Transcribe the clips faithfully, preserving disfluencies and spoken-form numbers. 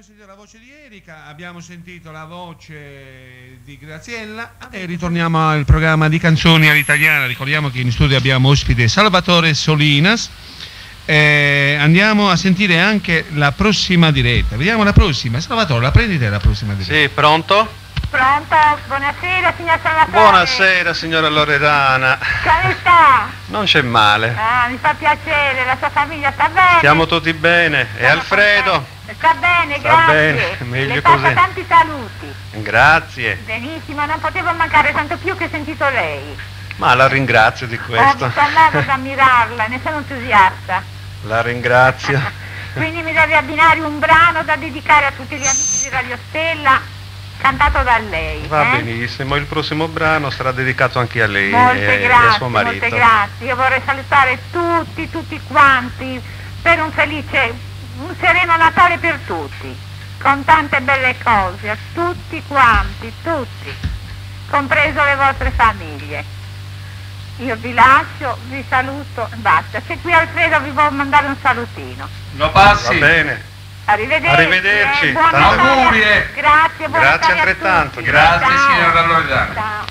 abbiamo sentito la voce di Erika, abbiamo sentito la voce di Graziella e ritorniamo al programma di canzoni all'italiana. Ricordiamo che in studio abbiamo ospite Salvatore Solinas. Eh, andiamo a sentire anche la prossima diretta. Vediamo la prossima. Salvatore, la prendi te la prossima diretta? Sì, pronto? Pronto? Buonasera signor Salvatore. Buonasera signora Loredana. Come sta? Non c'è male. Ah, mi fa piacere, la sua famiglia sta bene? Stiamo tutti bene. E Siamo Alfredo? contenti. Sta bene, Sta grazie. bene, meglio Le così. faccio tanti saluti. Grazie. Benissimo, non potevo mancare tanto più che ho sentito lei. Ma la ringrazio di Ho questo. parlato ad ammirarla, ne sono entusiasta. La ringrazio. Quindi mi deve abbinare un brano da dedicare a tutti gli amici di Radio Stella, cantato da lei. Va eh? benissimo, il prossimo brano sarà dedicato anche a lei Molte e, e a grazie, suo marito. molte grazie. Io vorrei salutare tutti, tutti quanti, per un felice, un sereno Natale per tutti, con tante belle cose, a tutti quanti, tutti, compreso le vostre famiglie. Io vi lascio, vi saluto, basta. Se qui Alfredo vi vuole mandare un salutino. Lo passi? Va bene. Arrivederci. Arrivederci. Eh, buon Tante Natale. auguri, eh. Grazie, buon Grazie Natale a altrettanto, tutti. grazie, Ciao. signora Loredana. Ciao.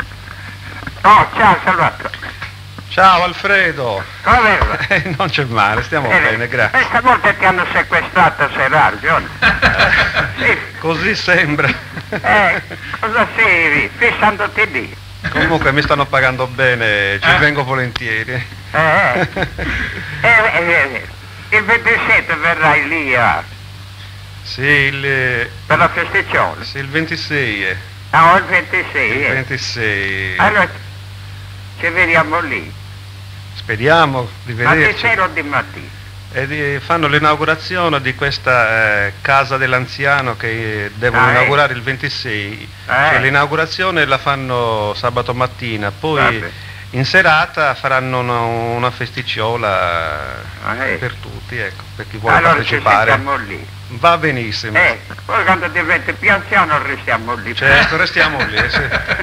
Oh, ciao Salvatore. Ciao Alfredo. Come va? Eh, non c'è male, stiamo Eh, bene, grazie. Questa volta ti hanno sequestrato a Serraglio. Sì. Così sembra. Eh, cosa sei? Fissandoti lì. Comunque mi stanno pagando bene, ci Eh. vengo volentieri. Eh, eh. Eh, eh, il ventisette verrai lì a, Sì, il, per la festiccione. sì, il ventisei. eh. Ah, o il ventisei. Il eh. ventisei. Allora, ci vediamo lì. Speriamo di Ma di vederci. sera o di mattina? E di- fanno l'inaugurazione di questa eh, casa dell'anziano che devono Ah, eh. inaugurare il ventisei. Cioè, l'inaugurazione la fanno sabato mattina, poi Vabbè. in serata faranno una, una festicciola Ah, eh. per tutti, ecco, per chi vuole Allora ci partecipare. sentiamo lì. Va benissimo. Eh, poi quando diventi più anziano restiamo lì. Certo, restiamo lì. Sì.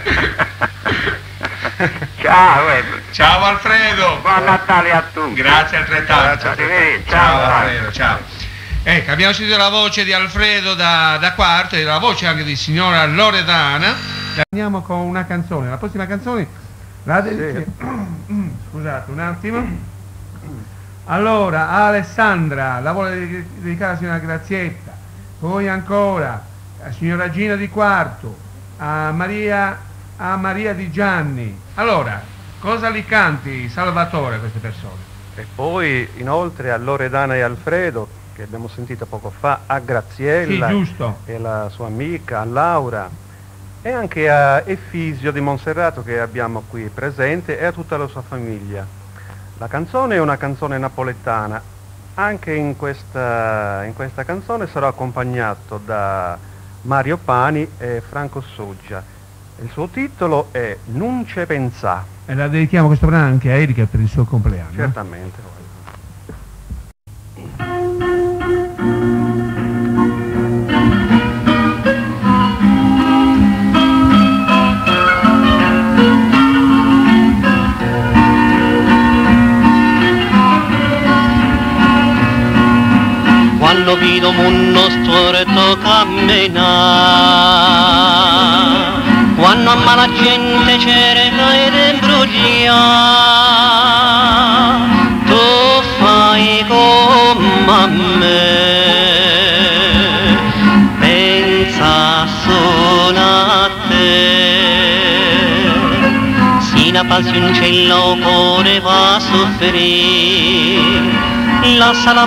Ciao, eh. Ciao Alfredo. Buon Natale a tutti. Grazie altrettanto. Grazie. Arrivederci. Ciao Ciao. Alfredo, ciao. Ecco, abbiamo sentito la voce di Alfredo da, da Quarto e la voce anche di signora Loredana. Andiamo con una canzone. La prossima canzone la dedichiamo. Scusate un attimo. Allora, a Alessandra la vuole dedicare alla signora Grazietta, poi ancora a signora Gina di Quarto, a Maria, a Maria di Gianni. Allora, cosa li canti, Salvatore, a queste persone? E poi inoltre a Loredana e Alfredo, che abbiamo sentito poco fa, a Graziella Sì, giusto. e la sua amica, a Laura, e anche a Effisio di Monserrato che abbiamo qui presente e a tutta la sua famiglia. La canzone è una canzone napoletana, anche in questa, in questa canzone sarò accompagnato da Mario Pani e Franco Soggia. Il suo titolo è Non c'è pensà. E la dedichiamo questo brano anche a Erika per il suo compleanno. eh? Certamente. Quando vedo uno storto camminare, quando a mala gente cerca ed imbruglia, tu fai come me, pensa solo a te, si una passioncello cuore va a soffrire. Lasciala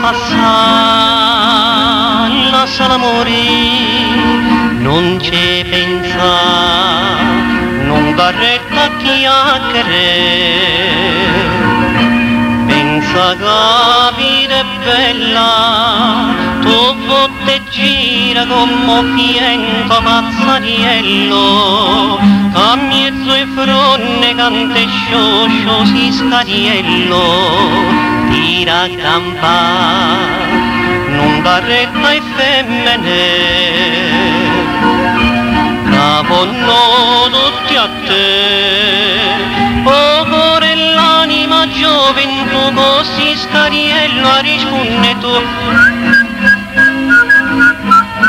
passare, lasciala morire, non ci pensa, non dà retta a chiacchiere. Pensa che la vita è bella, tu te gira come fiento pazzariello, che a mezzo e fronte cante scioscio si scariello. Tira campa, non dà retta ai femmine, caponno tutti a te, o cuore l'anima gioventù, così scariello a risponde tu.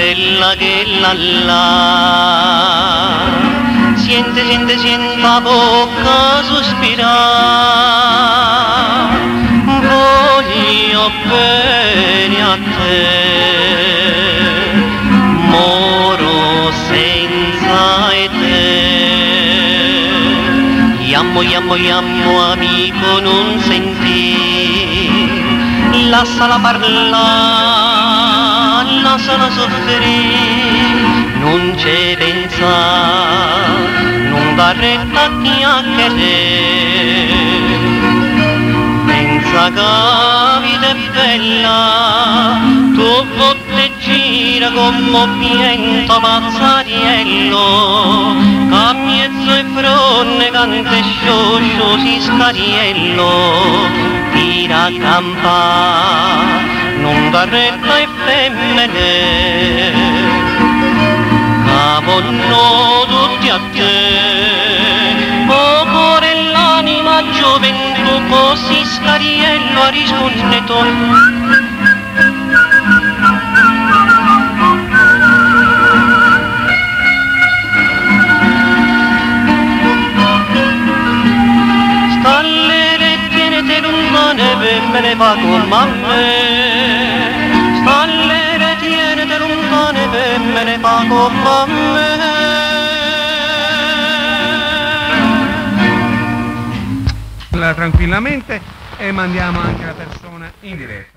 bella che la là, siente, siente, siente la bocca sospirare, voglio bene a te, moro senza te. Iammo, iammo, iammo, amico, non senti, lasciala parlare, lasciala soffrire, non ci pensa, non dà retta a chiacchiere, pensa che la vita è bella, tu botte gira come movimento pazzariello, a mezzo e fronte cante scioscio si scariello, tira a campà, non dà retta ai femmine, caponno tutti a te, o cuore e l'anima gioventù, così scariello risponde tu. Me ne va con me, stalle tienete lontane, me ne va con me. Tranquillamente e mandiamo anche la persona in diretta.